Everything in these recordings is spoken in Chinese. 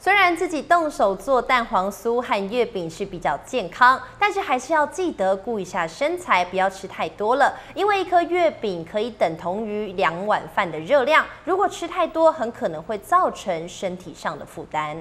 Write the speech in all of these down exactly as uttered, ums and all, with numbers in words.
虽然自己动手做蛋黄酥和月饼是比较健康，但是还是要记得顾一下身材，不要吃太多了。因为一颗月饼可以等同于两碗饭的热量，如果吃太多，很可能会造成身体上的负担。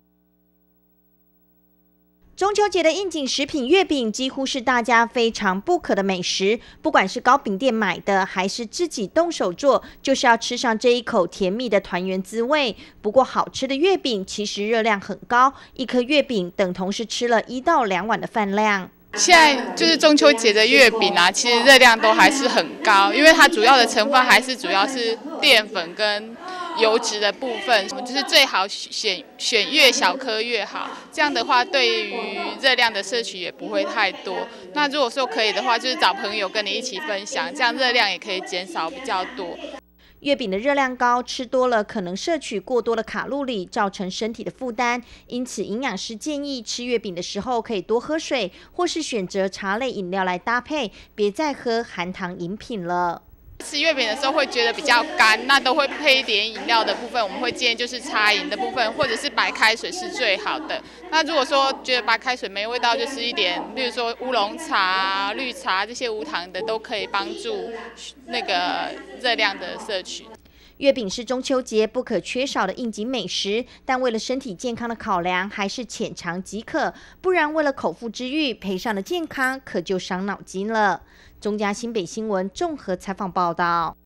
中秋节的应景食品月饼几乎是大家非常不可的美食，不管是糕饼店买的，还是自己动手做，就是要吃上这一口甜蜜的团圆滋味。不过，好吃的月饼其实热量很高，一颗月饼等同是吃了一到两碗的饭量。 现在就是中秋节的月饼啊，其实热量都还是很高，因为它主要的成分还是主要是淀粉跟油脂的部分，我们就是最好选选越小颗越好，这样的话对于热量的摄取也不会太多。那如果说可以的话，就是找朋友跟你一起分享，这样热量也可以减少比较多。 月饼的热量高，吃多了可能摄取过多的卡路里，造成身体的负担。因此，营养师建议吃月饼的时候可以多喝水，或是选择茶类饮料来搭配，别再喝含糖饮品了。 吃月饼的时候会觉得比较干，那都会配一点饮料的部分，我们会建议就是茶饮的部分，或者是白开水是最好的。那如果说觉得白开水没味道，就是一点，例如说乌龙茶、绿茶这些无糖的，都可以帮助那个热量的摄取。 月饼是中秋节不可缺少的应景美食，但为了身体健康的考量，还是浅尝即可，不然为了口腹之欲赔上了健康，可就伤脑筋了。中嘉新北新闻综合采访报道。